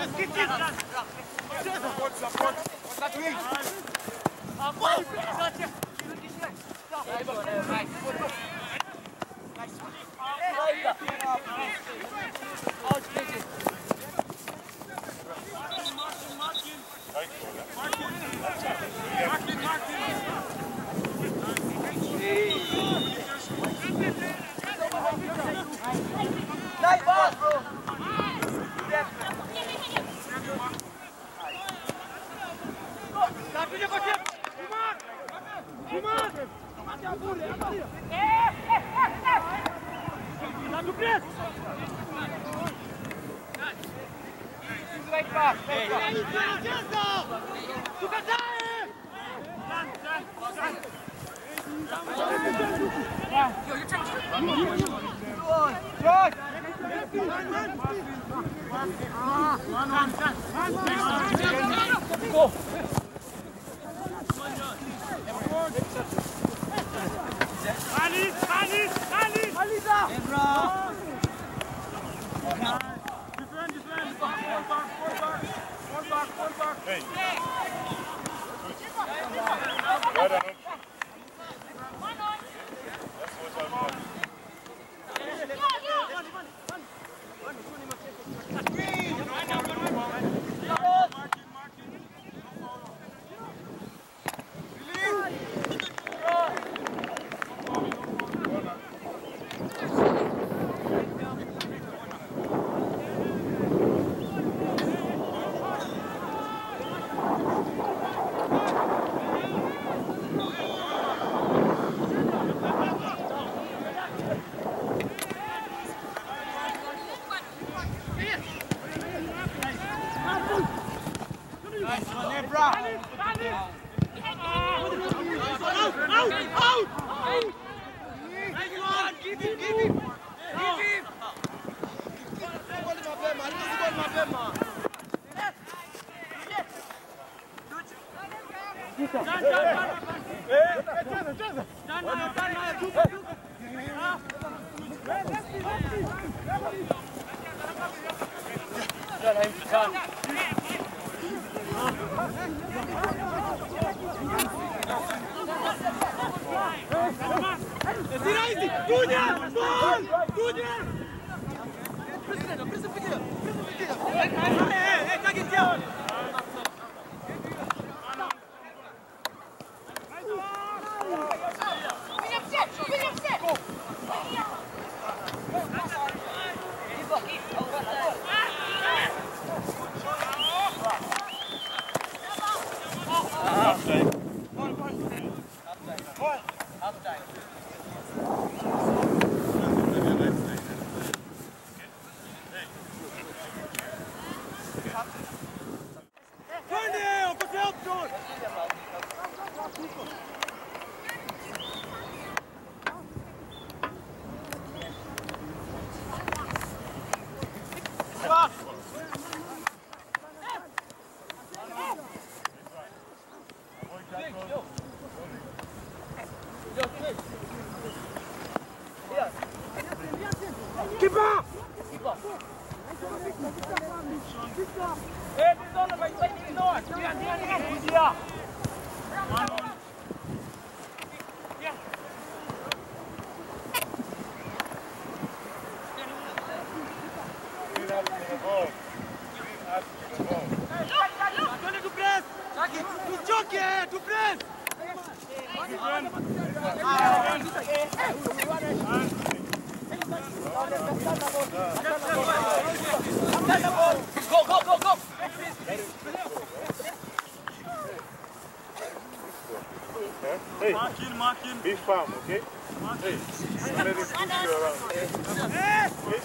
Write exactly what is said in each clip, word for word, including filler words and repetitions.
Hey, mark in, mark in. Be firm, okay? Mark hey, don't let him push you around. Hey! Hey!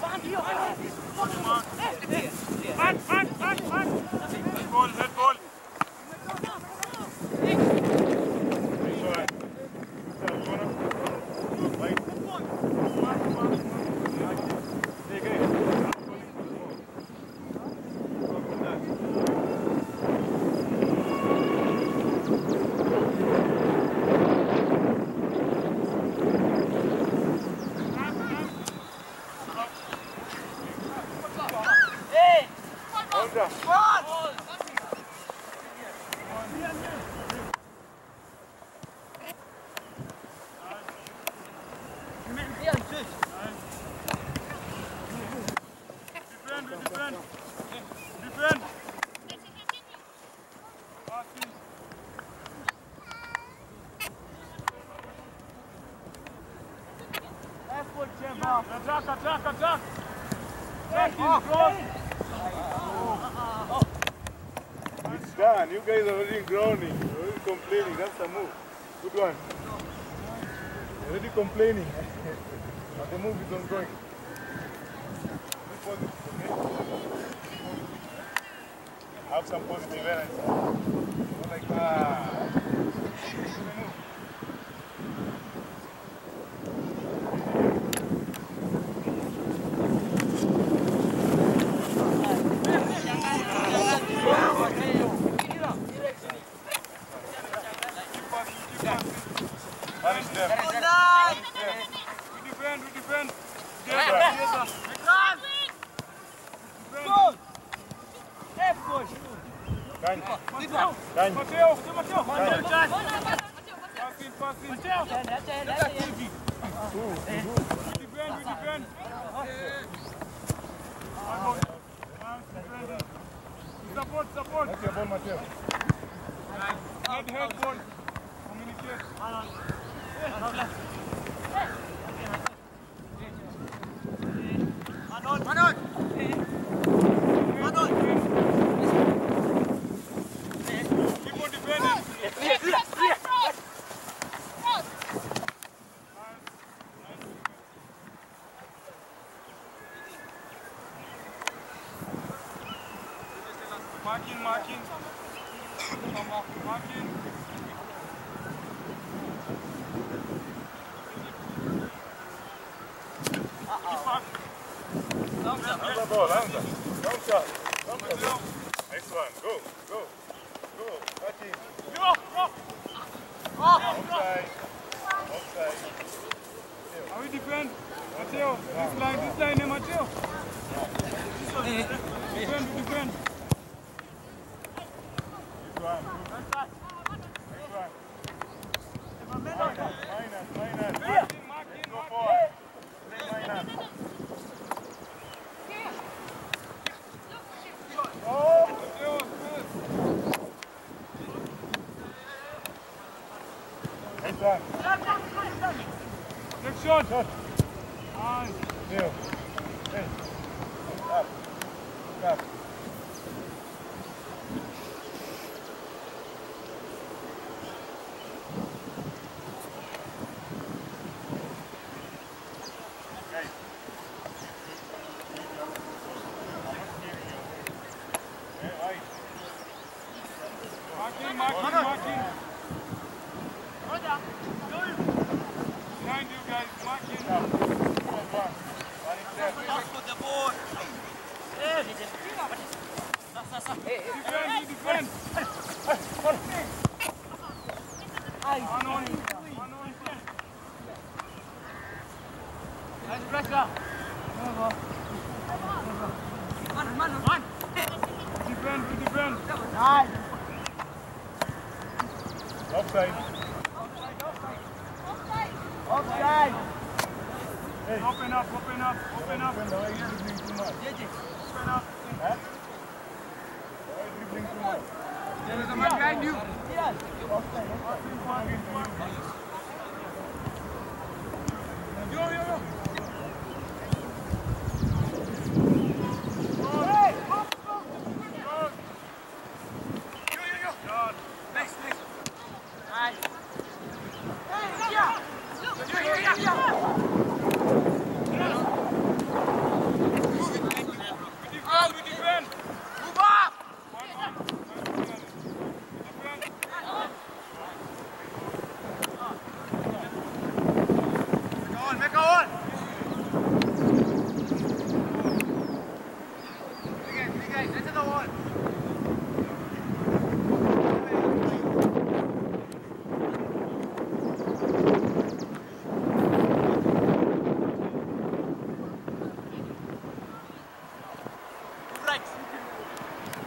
Mark, mark, mark, mark! Head ball, head ball. It's all right. Start, you wanna? Right. Take it. Extra. Defend, defend. Defend. Attack, attack, attack! Attack is gone! It's done. You guys are already groaning, already complaining. That's the move. Good one. Already complaining. But the move is ongoing. Be positive, okay? Have some positive energy. Not like that. Punish them. Punish them. We defend, we defend. Together. Defend. F push. Ganho. Ganho. Mateo. Mateo. Mateo. Pass in, pass in. Mateo. We defend, we defend. Support, support. That's your ball, Mateo. Head, head, ball. Communicate. Manon. Manon. Manon. Keep on defending. Marking, marking. Marking. Another ball, another. Long shot. Long shot. Next one. Go, go. Go. Touch him. Go, go. Offside. Offside. How we defend? Mateo. This line, this line, eh, Mateo? Defend, defend. This one. Next one. Minus, minus, minus. Marking, marking, go forward. Minus. Oh! Next one. Next shot. Shot. Nice. Leo. Hey. Up. Up. Marking, marking, marking. Behind you guys, marking. Defend, defend. One on, one on. Nice pressure. One, one, one. Defend, we defend. Nice. Offside. Offside. Hey. Open up, open up, open up. Why are you dribbling too much? Open up. Huh? Why are you dribbling too much? There is a man behind you. Yes. Offside. Yo, yo, yo. Hey! Yo, yo, yo. Nice, nice. Nice. Hey, yeah. Yeah, yeah, yeah, yeah. Move it. We defend, we defend. Move up. One, one. Defend. Make a one, make a one. Big guys, big guys, let's go one.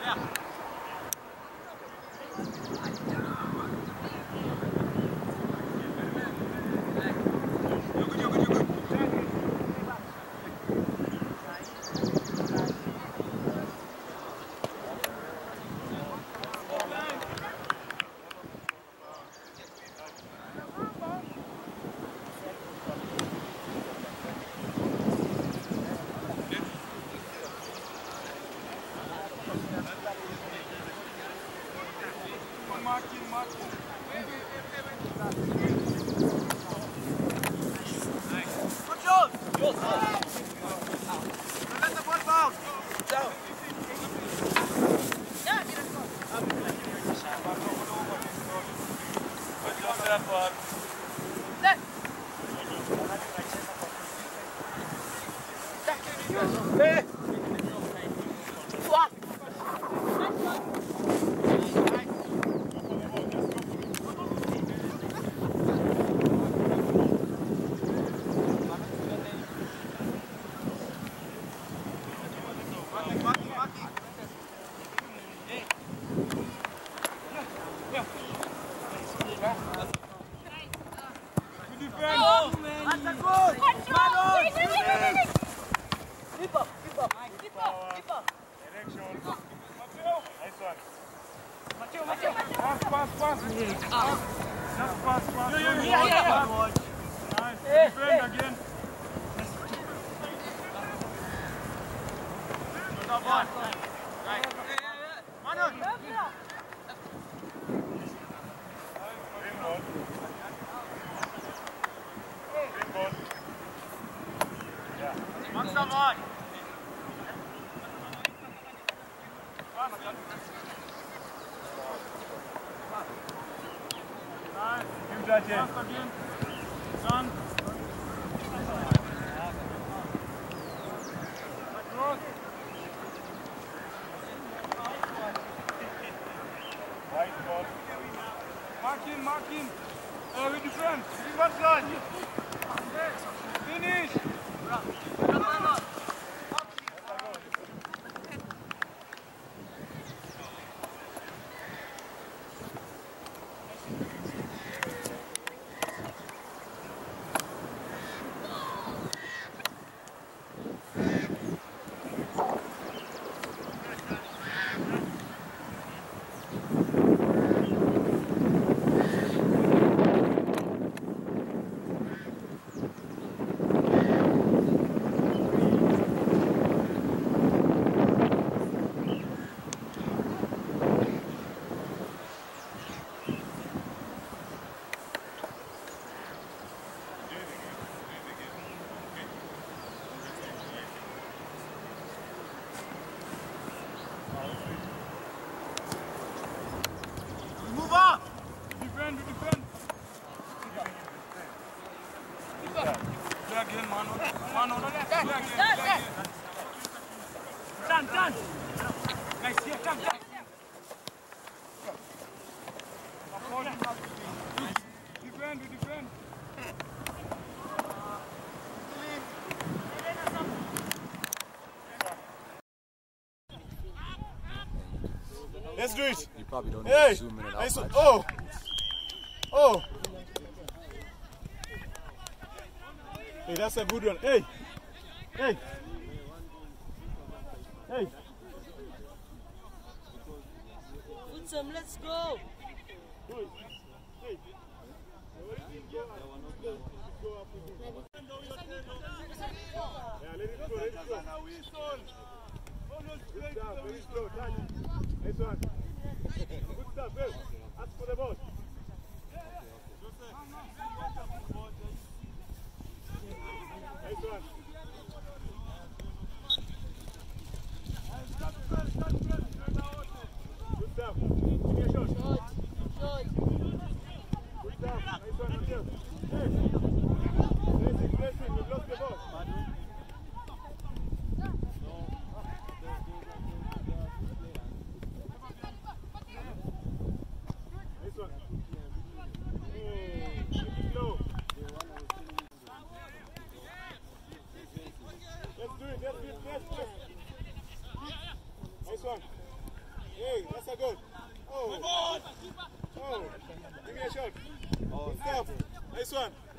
Mark him, mark him. Uh, with the front. With the first line. Finish. Let's do it. You probably don't need Hey, to zoom in and out nice. much. Oh, oh. Hey, that's a good one. Hey, hey, hey. Put some, let's go. Hey. Yeah, let it go, let it go. Good stuff, very slow, touch. Nice one. Good stuff, Bill. Ask for the ball. Nice one. Good stuff. Give me a shot. Shot, shot. Good stuff. Nice one, Michelle. Hey. Pressing, pressing. We've lost the ball.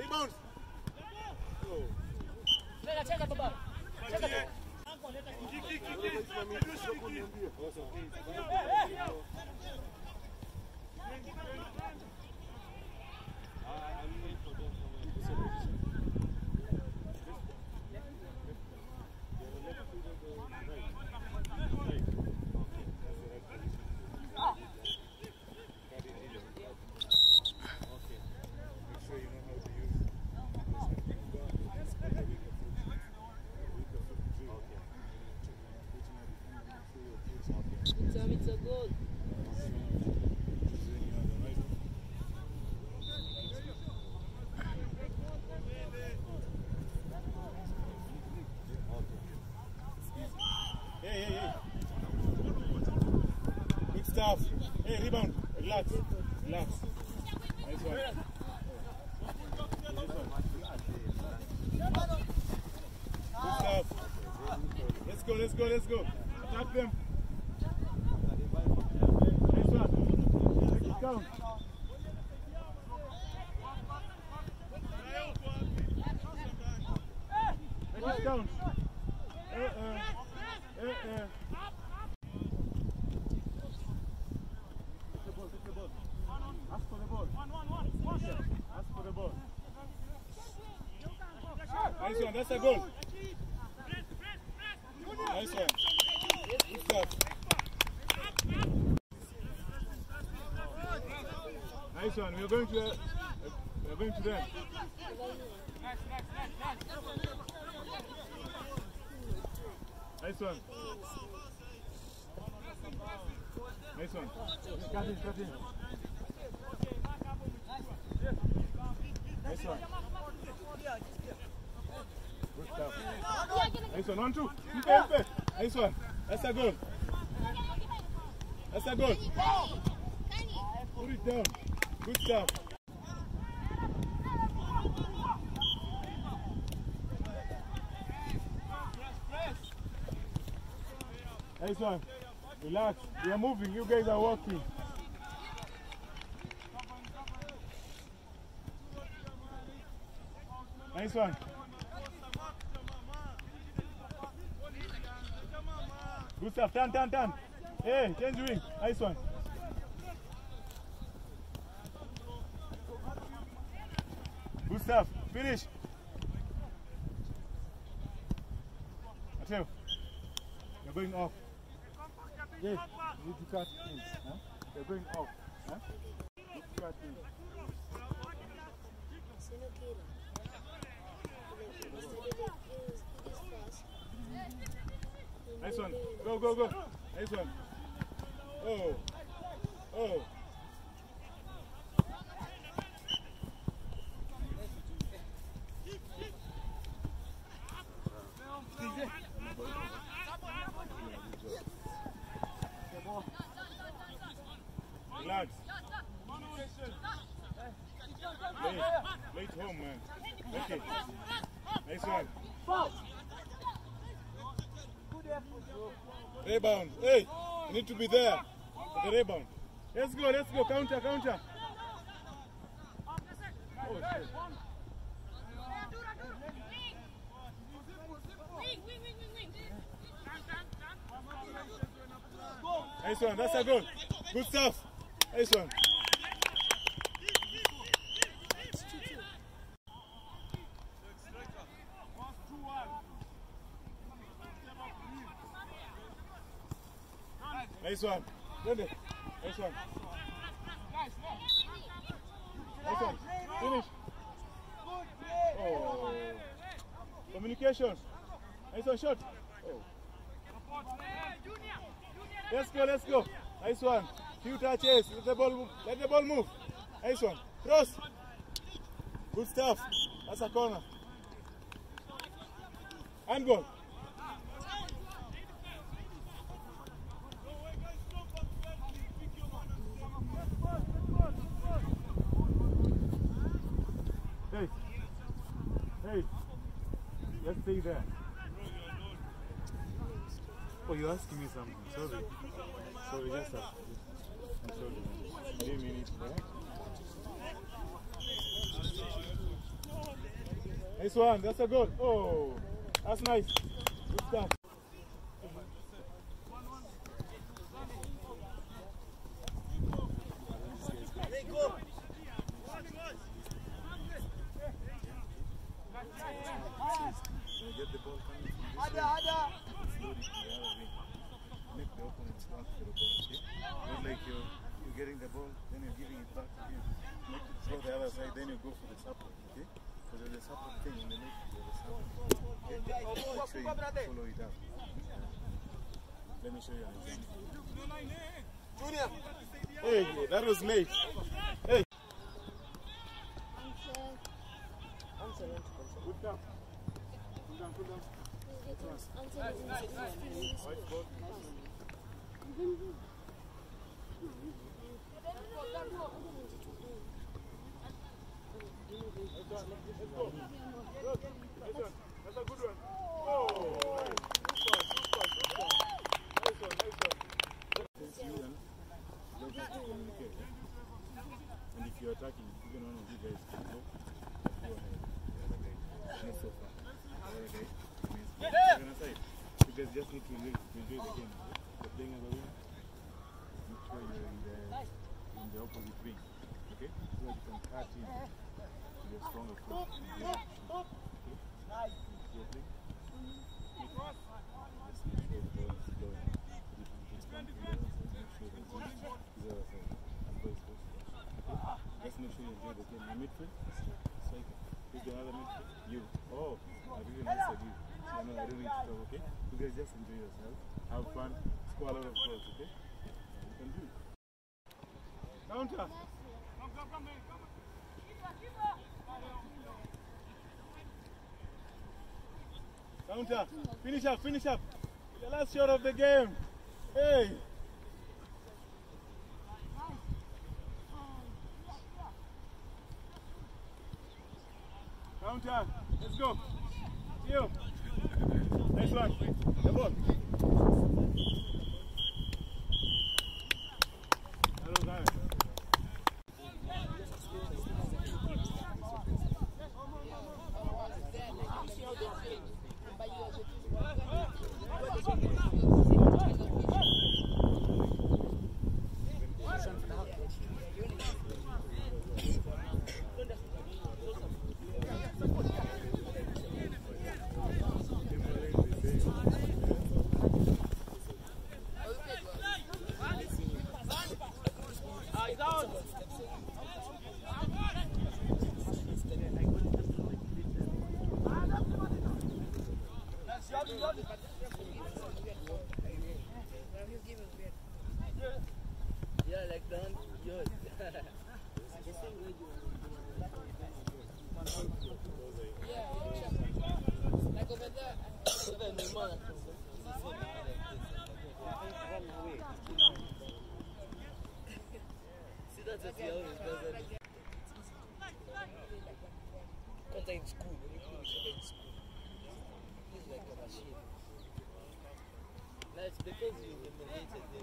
bounce. Oh. Cheza baba. Cheza. It's a goal. Hey, hey, hey. Good stuff. Hey, rebound. Relax. Relax. Nice one. Good stuff. Let's go, let's go, let's go. Attack them. Nice one. Make it count. Make it count. Uh, uh. Uh, uh. Take the ball, take the ball. Ask for the ball. Ask for the ball. Nice one, that's a goal. Nice one. Good stuff. Nice one. We are going to uh, we are going to them. Nice one. Nice one. Cut in, cut in. Nice one. Good stuff. Nice one. One, two. Nice one. That's a goal. That's a goal. Put it down. Good stuff. Nice one. Relax. We are moving. You guys are walking. Nice one. Good stuff. Turn, turn, turn. Hey, change wing. Nice one. Good stuff. Finish. Mateo, you're going off. Yeah, you need to cut in. Huh? You're going off. Huh? You need to cut in. Nice one. Go, go, go. Nice one. Oh. Oh. Relax. Late, late home, man. Okay. Nice one. Rebound. Hey, you need to be there for the rebound. Let's go, let's go. Counter, counter. Oh, shit. Nice one, that's a goal. Good stuff. Nice one. Nice one. Nice one. Nice one. Finish. Oh. Communication. Nice one, shot. Oh. Let's go, let's go. Nice one. Few touches. Let the ball move. Let the ball move. Nice one. Cross. Good stuff. That's a corner. And goal. Hey. Hey. Let's stay there. Oh, you're asking me something. Sorry. Sorry, just that. I'm sorry. I didn't mean it. Nice one. That's a goal. Oh, that's nice. Good stuff. Get the ball coming from this way. Slowly to the other wing. Make the opponent swap to the ball, okay? Not like you're, you're getting the ball, then you're giving it back to him. Make it throw the other side, then you go for the support, okay? Because there's a support thing in the net, there's a support. Okay? Make sure you follow it up. Let me show you an example. Junior! Hey, that was late. Hey! Good down. Good down, good down. White ball. That's a good one. Oh, nice. Super, super, super. Nice one, nice one. Since you and love to communicate. And if you're attacking, even one of you guys can go, go ahead. The other guy. Not so far. The other guy. You're gonna say, you guys just need to enjoy, to enjoy the game. You're playing as a winner. Make sure you're in the in the opposite wing. Okay? So that you can cut in to your stronger foot. Okay? Nice. You're playing? Just make sure the ball is flowing. If it's coming from the other side, make sure the other side is the other side. And vice versa. Okay? Just make sure you enjoy the game. Your midfield, striker. Who's the other midfield? You. Oh, I really nice of you. I know I don't need to talk, okay? You guys just enjoy yourself, have fun, score a lot of goals, okay? Yeah, you can do it. Counter! Come, come, come, man, come. Counter! Finish up, finish up! The last shot of the game! Hey! Counter! Let's go! See you! Nice one. The ball. Hello, guys. Yeah, like that. Good. Like over there. See, that's what he always does. Because in school, when you finish in school, he's like a machine. That's because you emulated them.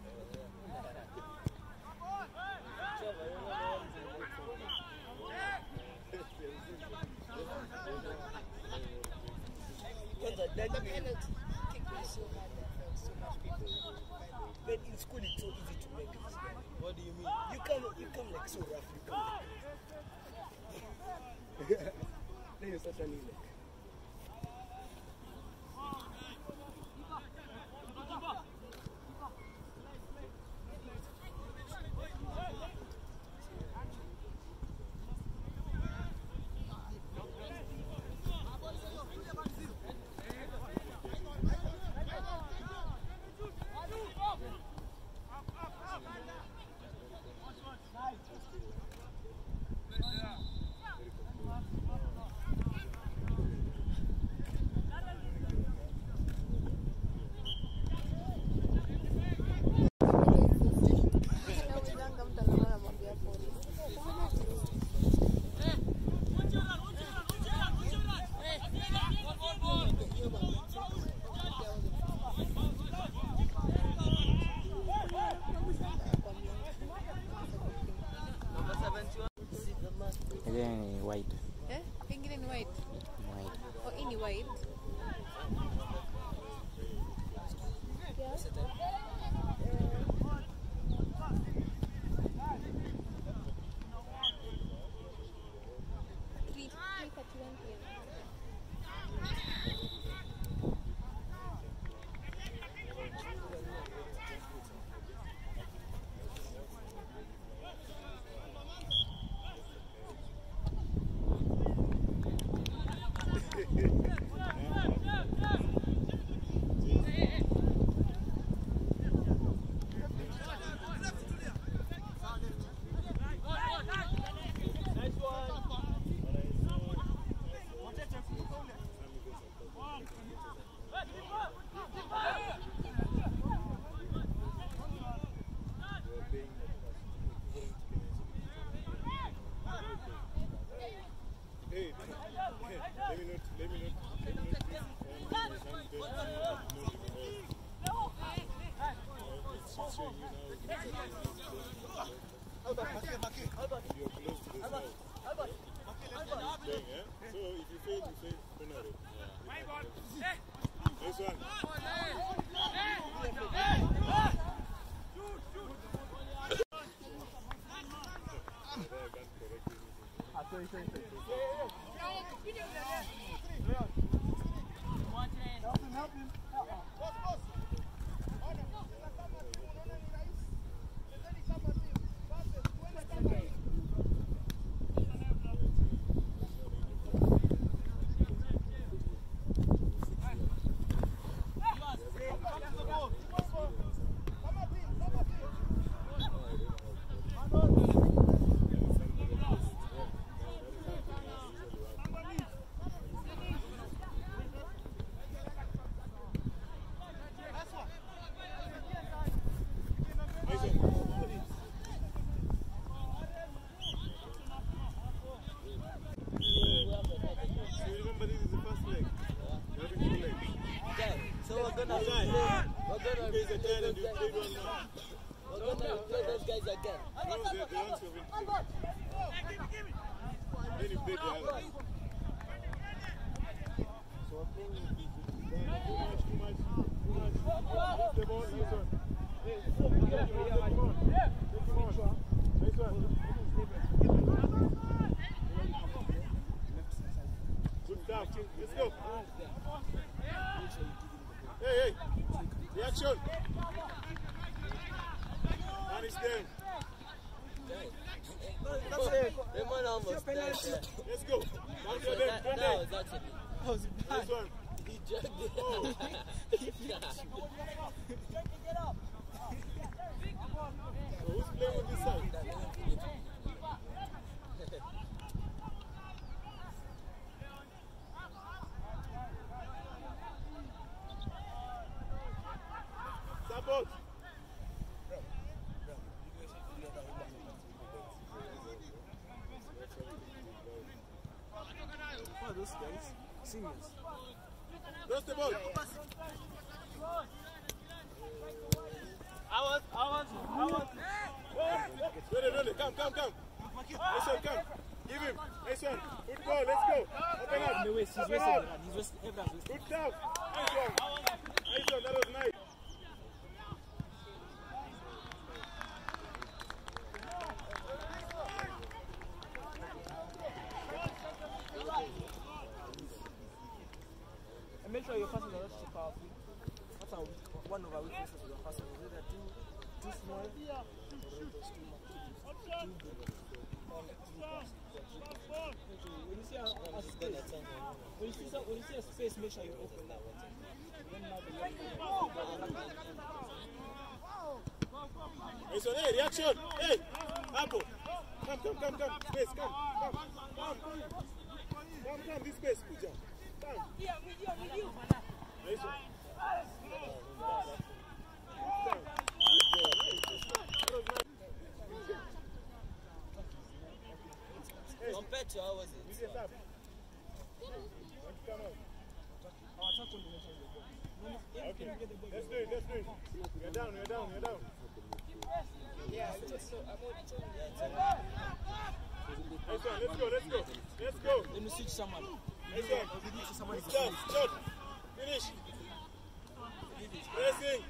That penalty kick me so hard that felt so much people. But in school it's so easy to make it. What do you mean? You come you come like so rough, you come like then you're certainly like showing you now. You're close to the side. Playing, eh? So if you fail, you fail. Penalty. Yeah. This one. Sorry, sorry, sorry. Help him, help him. Let's go. Hey, hey. Reaction. Punish them. That's it. The man almost died. Let's go. Down to them. That, that was actually. That was bad. This one. He jugged it. Oh. So who's playing on this side? Support. What are those guys? Seniors. Cross the ball. I was, I was, I was. Ready, ready. Come, come, come. Nice one, come. Give him. Nice one. Good ball. Let's go. Open up. No way, he's Open wasted. up. He's wasted. Everyone's wasted. Good stuff. Nice one. Nice one. That was nice. And make sure your passes are not too powerful. That's our weak, one of our weaknesses with our passes. Is either too, too small or too much. Too big. Or like too fast. When you see a, a space, when you see, some, when you see a space, make sure you open that one. Then now the Nice one. Hey, reaction. Hey. Apple. Come, come, come, come. Space, come. Come. Come. Come, come. This space. Good job. Come. Nice one. Compared to how was it? Come out. our attack combination is good. Okay. Let's do it. Let's do it. You're down. You're down. You're down. Yeah, it's just so I'm already told you. Nice one. Let's go. Let's go. Let's go. Let me switch someone. Nice one. If you need to someone is Stop. Stop. Finish. Pressing.